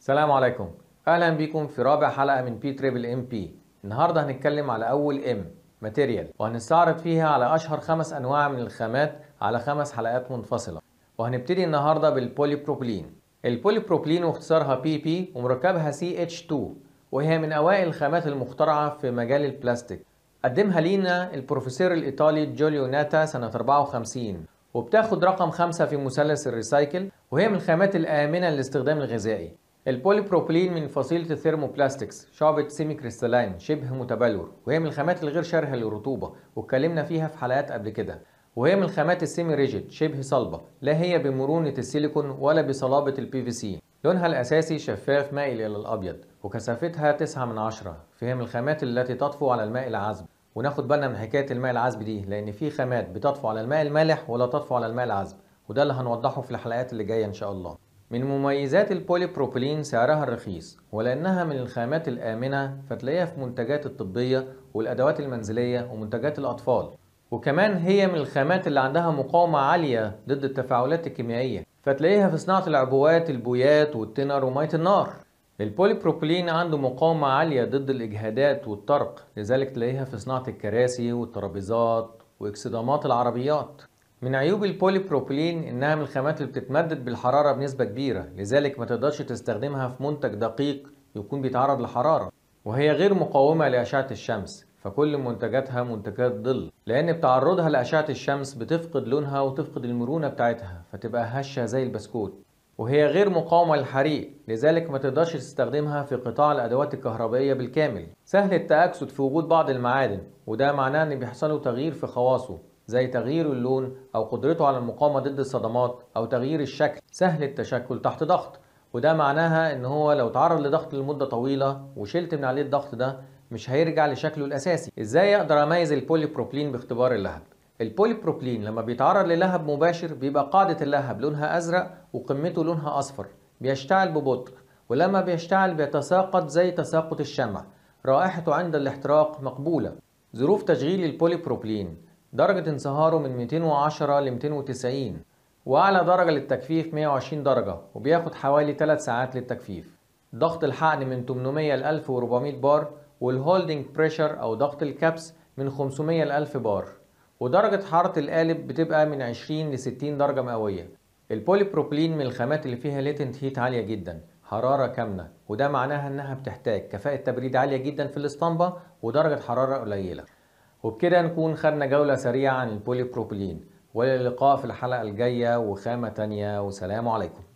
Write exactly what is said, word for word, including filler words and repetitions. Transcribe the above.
السلام عليكم. اهلا بيكم في رابع حلقة من بي تريبل ام بي. النهاردة هنتكلم على اول ام ماتيريال، وهنستعرض فيها على اشهر خمس انواع من الخامات على خمس حلقات منفصلة. وهنبتدي النهاردة بالبوليبروبيلين. البوليبروبيلين واختصارها بي بي ومركبها سي اتش اتنين، وهي من اوائل الخامات المخترعة في مجال البلاستيك. قدمها لينا البروفيسور الايطالي جوليو ناتا سنة أربعة وخمسين، وبتاخد رقم خمسة في مثلث الريسايكل، وهي من الخامات الآمنة للاستخدام الغذائي. البوليبروبيلين من فصيلة الثيرموبلاستكس، شعبة سيمي كريستالين شبه متبلور، وهي من الخامات الغير شرهة للرطوبة واتكلمنا فيها في حلقات قبل كده. وهي من الخامات السيمي ريجيد شبه صلبة، لا هي بمرونة السيليكون ولا بصلابة البي في سي. لونها الأساسي شفاف مائل إلى الأبيض، وكثافتها تسعة من عشرة، فهي من الخامات التي تطفو على الماء العذب. وناخد بالنا من حكاية الماء العذب دي، لأن في خامات بتطفو على الماء المالح ولا تطفو على الماء العذب، وده اللي هنوضحه في الحلقات اللي جاية إن شاء الله. من مميزات البوليبروبيلين سعرها الرخيص، ولأنها من الخامات الآمنة فتلاقيها في منتجات الطبية والأدوات المنزلية ومنتجات الأطفال. وكمان هي من الخامات اللي عندها مقاومة عالية ضد التفاعلات الكيميائية، فتلاقيها في صناعة العبوات، البويات والتنر ومية النار. البوليبروبيلين عنده مقاومة عالية ضد الإجهادات والطرق، لذلك تلاقيها في صناعة الكراسي والترابيزات واكسدامات العربيات. من عيوب البوليبروبيلين إنها من الخامات اللي بتتمدد بالحرارة بنسبة كبيرة، لذلك ما تقدرش تستخدمها في منتج دقيق يكون بيتعرض لحرارة. وهي غير مقاومة لأشعة الشمس، فكل منتجاتها منتجات ظل، لأن بتعرضها لأشعة الشمس بتفقد لونها وتفقد المرونة بتاعتها فتبقى هشة زي البسكوت. وهي غير مقاومة للحريق، لذلك ما تقدرش تستخدمها في قطاع الأدوات الكهربائية بالكامل. سهل التأكسد في وجود بعض المعادن، وده معناه إن بيحصله تغيير في خواصه، زي تغيير اللون أو قدرته على المقاومة ضد الصدمات أو تغيير الشكل. سهل التشكل تحت ضغط، وده معناها إن هو لو تعرض لضغط لمدة طويلة وشلت من عليه الضغط ده مش هيرجع لشكله الأساسي. إزاي أقدر أميز البوليبروبيلين باختبار اللهب؟ البوليبروبيلين لما بيتعرض للهب مباشر بيبقى قاعدة اللهب لونها أزرق وقمته لونها أصفر، بيشتعل ببطء، ولما بيشتعل بيتساقط زي تساقط الشمع. رائحته عند الاحتراق مقبولة. ظروف تشغيل البوليبروبيلين: درجة انصهاره من مئتين وعشرة ل مئتين وتسعين، وأعلى درجة للتجفيف مئة وعشرين درجة، وبياخد حوالي ثلاث ساعات للتجفيف. ضغط الحقن من ثمانمئة ل ألف وأربعمئة بار، والهولدنج بريشر أو ضغط الكبس من خمسمئة ل ألف بار. ودرجة حرارة القالب بتبقى من عشرين ل ستين درجة مئوية. البوليبروبيلين من الخامات اللي فيها ليتنت هيت عالية جدا، حرارة كامنة، وده معناها انها بتحتاج كفاءة تبريد عالية جدا في الاسطمبة ودرجة حرارة قليلة. وبكده نكون خدنا جولة سريعة عن البوليبروبيلين، والى اللقاء في الحلقة الجاية وخامة تانية، وسلام عليكم.